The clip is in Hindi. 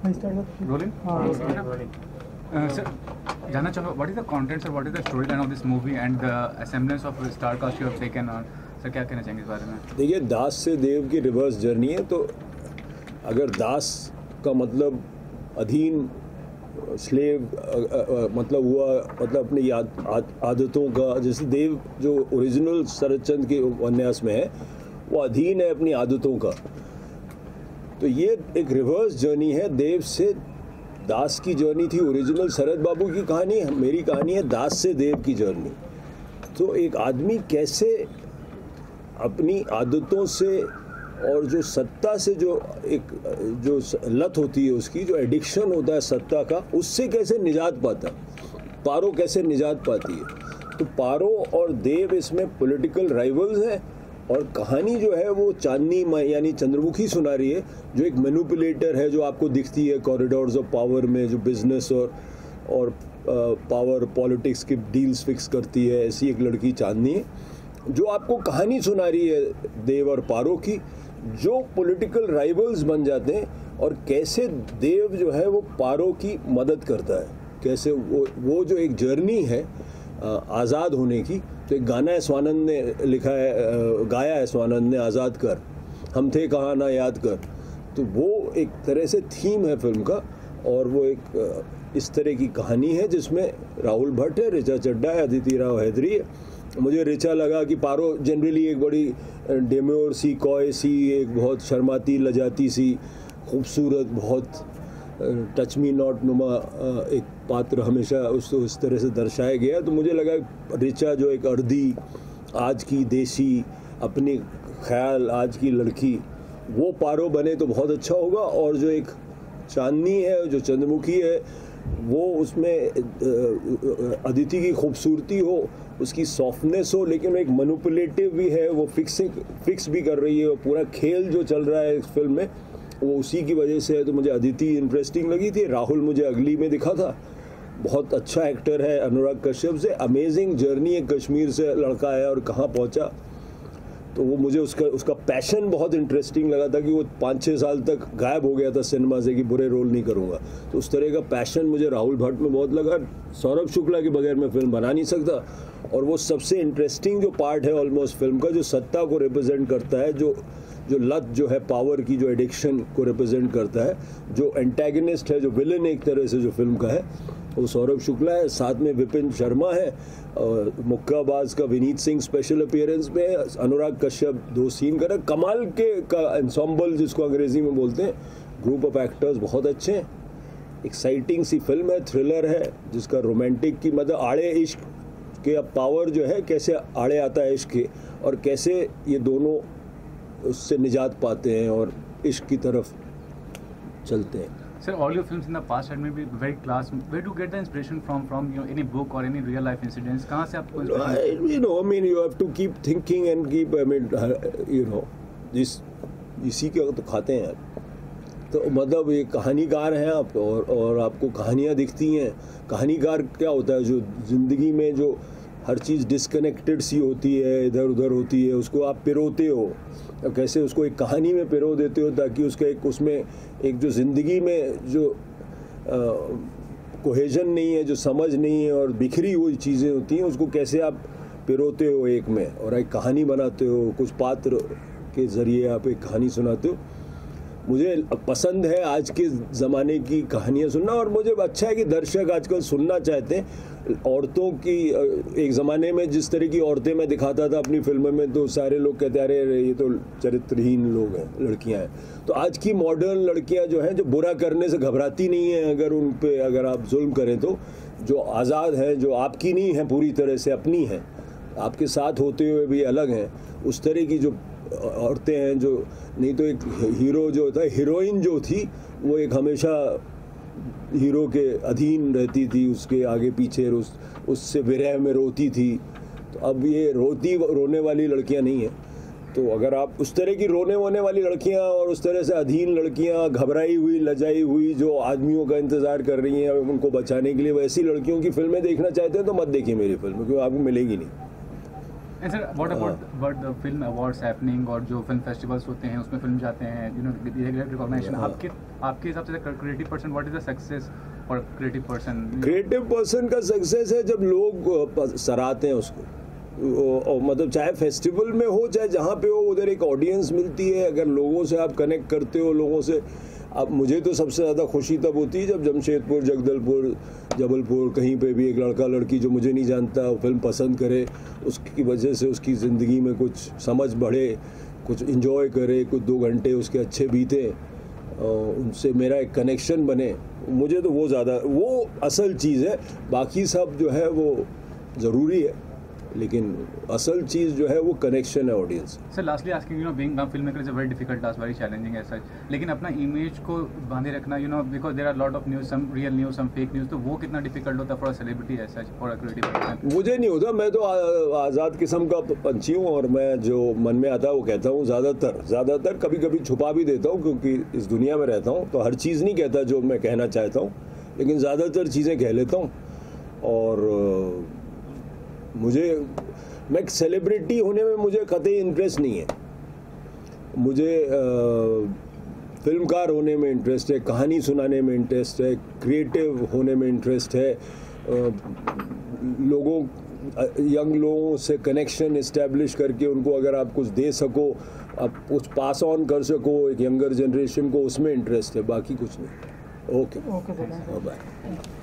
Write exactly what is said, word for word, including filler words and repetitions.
Rolling? Uh, sir, जानना चाहूँगा what is the contents or what is the storyline of this movie and the assemblance of the star cast you have taken on? Sir क्या कहना चाहेंगे इस बारे में? देखिए, दास से देव की रिवर्स जर्नी है। तो अगर दास का मतलब अधीन, स्लेव मतलब हुआ, मतलब अपनी याद आदतों का, जैसे देव जो ओरिजिनल शरद चंद्र के उपन्यास में है वो अधीन है अपनी आदतों का। तो ये एक रिवर्स जर्नी है। देव से दास की जर्नी थी ओरिजिनल शरद बाबू की कहानी, मेरी कहानी है दास से देव की जर्नी। तो एक आदमी कैसे अपनी आदतों से और जो सत्ता से जो एक जो लत होती है उसकी, जो एडिक्शन होता है सत्ता का, उससे कैसे निजात पाता, पारो कैसे निजात पाती है। तो पारो और देव इसमें पॉलिटिकल राइवल्स हैं और कहानी जो है वो चांदनी यानी चंद्रमुखी सुना रही है, जो एक मैनिपुलेटर है जो आपको दिखती है कॉरिडोर्स ऑफ पावर में, जो बिजनेस और और पावर पॉलिटिक्स की डील्स फिक्स करती है। ऐसी एक लड़की चांदनी है जो आपको कहानी सुना रही है देव और पारो की, जो पॉलिटिकल राइवल्स बन जाते हैं और कैसे देव जो है वो पारो की मदद करता है, कैसे वो वो जो एक जर्नी है आज़ाद होने की। तो एक गाना है स्वानंद ने लिखा है, गाया है स्वानंद ने, आज़ाद कर हम थे कहाँ ना याद कर। तो वो एक तरह से थीम है फिल्म का और वो एक इस तरह की कहानी है जिसमें राहुल भट्ट है, ऋचा चड्ढा है, अदिति राव हैदरी है। मुझे ऋचा लगा कि पारो जनरली एक बड़ी डेम्योर सी, कॉय सी, एक बहुत शर्माती लजाती सी, खूबसूरत, बहुत टच मी नॉट नुमा एक पात्र हमेशा उसको उस तरह से दर्शाया गया। तो मुझे लगा ऋचा जो एक अर्दी, आज की देसी, अपनी ख्याल आज की लड़की, वो पारो बने तो बहुत अच्छा होगा। और जो एक चांदनी है, जो चंद्रमुखी है, वो उसमें अदिति की खूबसूरती हो, उसकी सॉफ्टनेस हो, लेकिन एक मैनिपुलेटिव भी है, वो फिक्सिंग फिक्स भी कर रही है। और पूरा खेल जो चल रहा है इस फिल्म में वो उसी की वजह से है। तो मुझे अदिति इंटरेस्टिंग लगी थी। राहुल मुझे अगली में दिखा था, बहुत अच्छा एक्टर है। अनुराग कश्यप से अमेजिंग जर्नी है, कश्मीर से लड़का आया और कहाँ पहुँचा। तो वो मुझे उसका उसका पैशन बहुत इंटरेस्टिंग लगा था कि वो पाँच छः साल तक गायब हो गया था सिनेमा से कि बुरे रोल नहीं करूँगा। तो उस तरह का पैशन मुझे राहुल भट्ट में बहुत लगा। सौरभ शुक्ला के बगैर मैं फिल्म बना नहीं सकता। और वो सबसे इंटरेस्टिंग जो पार्ट है ऑलमोस्ट फिल्म का, जो सत्ता को रिप्रेजेंट करता है, जो जो लत जो है पावर की, जो एडिक्शन को रिप्रेजेंट करता है, जो एंटेगनिस्ट है, जो विलन एक तरह से जो फिल्म का है, वो सौरभ शुक्ला है। साथ में विपिन शर्मा है, और मुक्काबाज का विनीत सिंह स्पेशल अपीयरेंस में, अनुराग कश्यप दो सीन कर रहे। कमाल के का एंसम्बल जिसको अंग्रेजी में बोलते हैं, ग्रुप ऑफ एक्टर्स बहुत अच्छे हैं। एक्साइटिंग सी फिल्म है, थ्रिलर है, जिसका रोमांटिक की मतलब आड़े इश्क के अब पावर जो है, कैसे आड़े आता है इश्क के और कैसे ये दोनों उससे निजात पाते हैं और इश्क की तरफ चलते हैं। Sir, all your films in the past had maybe very class. Where do you get the inspiration from? From you know, any book or any real life incidents? कहाँ से आपको inspiration? You know, I mean, you have to keep thinking and keep, I mean, you know, जिस इसी के तो खाते हैं आप। तो मतलब ये कहानीकार हैं आप और और आपको कहानियाँ दिखती हैं। कहानीकार क्या होता है, जो ज़िंदगी में जो हर चीज़ डिस्कनेक्टेड सी होती है, इधर उधर होती है, उसको आप पिरोते हो, कैसे उसको एक कहानी में पिरो देते हो ताकि उसका एक उसमें एक जो ज़िंदगी में जो कोहेजन नहीं है, जो समझ नहीं है और बिखरी हुई चीज़ें होती हैं, उसको कैसे आप पिरोते हो एक में और एक कहानी बनाते हो, कुछ पात्र के ज़रिए आप एक कहानी सुनाते हो। मुझे पसंद है आज के ज़माने की कहानियाँ सुनना और मुझे अच्छा है कि दर्शक आजकल सुनना चाहते हैं। औरतों की एक ज़माने में जिस तरह की औरतें मैं दिखाता था अपनी फिल्मों में, तो सारे लोग कहते अरे ये तो चरित्रहीन लोग हैं, लड़कियां हैं। तो आज की मॉडर्न लड़कियां जो हैं, जो बुरा करने से घबराती नहीं हैं, अगर उन पे अगर आप जुल्म करें तो, जो आज़ाद हैं, जो आपकी नहीं हैं, पूरी तरह से अपनी हैं, आपके साथ होते हुए भी अलग हैं, उस तरह की जो औरतें हैं। जो नहीं तो एक हीरो जो होता है, हीरोइन जो थी वो एक हमेशा हीरो के अधीन रहती थी, उसके आगे पीछे, उस उससे विरह में रोती थी। तो अब ये रोती रोने वाली लड़कियां नहीं हैं। तो अगर आप उस तरह की रोने वोने वाली लड़कियां और उस तरह से अधीन लड़कियां, घबराई हुई, लजाई हुई, जो आदमियों का इंतज़ार कर रही हैं उनको बचाने के लिए, वैसी लड़कियों की फिल्में देखना चाहते हैं तो मत देखिए मेरी फिल्म, क्योंकि आपको मिलेगी नहीं। And sir, what about but the film awards happening और जो फिल्म फेस्टिवल्स होते हैं उसमें फिल्म जाते हैं, you know, recognition. आपके आपके हिसाब से creative person, what is the success for a creative person? Creative person का सक्सेस है जब लोग सराहते हैं उसको, और मतलब चाहे फेस्टिवल में हो चाहे जहाँ पे हो, उधर एक ऑडियंस मिलती है. अगर लोगों से आप कनेक्ट करते हो, लोगों से, अब मुझे तो सबसे ज़्यादा खुशी तब होती है जब जमशेदपुर, जगदलपुर, जबलपुर, कहीं पे भी एक लड़का लड़की जो मुझे नहीं जानता वो फिल्म पसंद करे, उसकी वजह से उसकी ज़िंदगी में कुछ समझ बढ़े, कुछ इंजॉय करे, कुछ दो घंटे उसके अच्छे बीते, उनसे मेरा एक कनेक्शन बने. मुझे तो वो ज़्यादा, वो असल चीज़ है. बाकी सब जो है वो ज़रूरी है, लेकिन असल चीज़ जो है वो कनेक्शन है audience. Sir lastly asking, you know being a film maker is a very difficult task, very challenging है सच, लेकिन अपना इमेज को बांधे रखना, you know, because there are lot of news, some real news, some fake news, तो वो कितना डिफिकल्ट होता है for a celebrity as such, for a creative person? मुझे नहीं होता, मैं तो आज़ाद किस्म का पंछी हूँ और मैं जो मन में आता है वो कहता हूँ. ज़्यादातर ज़्यादातर कभी कभी छुपा भी देता हूँ क्योंकि इस दुनिया में रहता हूँ, तो हर चीज़ नहीं कहता जो मैं कहना चाहता हूँ, लेकिन ज़्यादातर चीज़ें कह लेता हूँ. और मुझे, मैं सेलिब्रिटी होने में मुझे कतई इंटरेस्ट नहीं है. मुझे आ, फिल्मकार होने में इंटरेस्ट है, कहानी सुनाने में इंटरेस्ट है, क्रिएटिव होने में इंटरेस्ट है, आ, लोगों यंग लोगों से कनेक्शन इस्टेब्लिश करके उनको अगर आप कुछ दे सको, आप कुछ पास ऑन कर सको एक यंगर जनरेशन को, उसमें इंटरेस्ट है, बाकी कुछ नहीं. Okay, okay, bye.